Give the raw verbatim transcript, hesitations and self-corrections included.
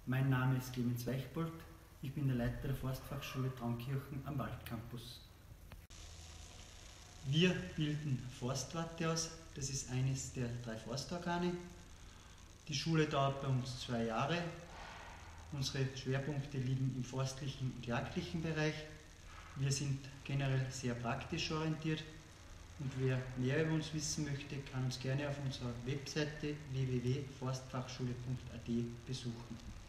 Mein Name ist Clemens Weichbold, ich bin der Leiter der Forstfachschule Traunkirchen am Waldcampus. Wir bilden Forstwarte aus, das ist eines der drei Forstorgane. Die Schule dauert bei uns zwei Jahre. Unsere Schwerpunkte liegen im forstlichen und jagdlichen Bereich. Wir sind generell sehr praktisch orientiert und wer mehr über uns wissen möchte, kann uns gerne auf unserer Webseite w w w punkt forstfachschule punkt a t besuchen.